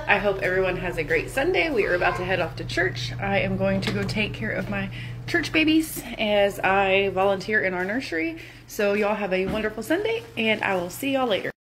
I hope everyone has a great Sunday. We are about to head off to church. I am going to go take care of my church babies as I volunteer in our nursery. So y'all have a wonderful Sunday, and I will see y'all later.